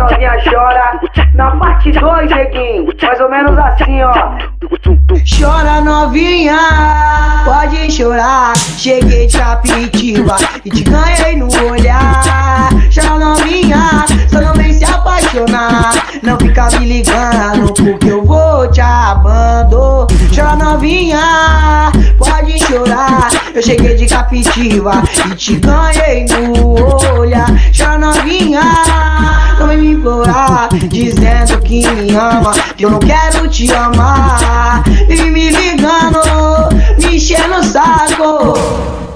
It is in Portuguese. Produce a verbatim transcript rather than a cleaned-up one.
novinha chora. Na parte dois, neguinho, mais ou menos assim, ó. Chora novinha, pode chorar. Cheguei de Capitiba e te ganhei no olhar. Chora novinha, só não vem se apaixonar. Não fica me ligando porque eu vou te abandonar. Chora novinha, pode chorar. Eu cheguei de Capitiba e te ganhei no olhar. Chora novinha, não vem me implorar, dizendo que me ama, que eu não quero te amar. E me ligando, me enchendo o saco.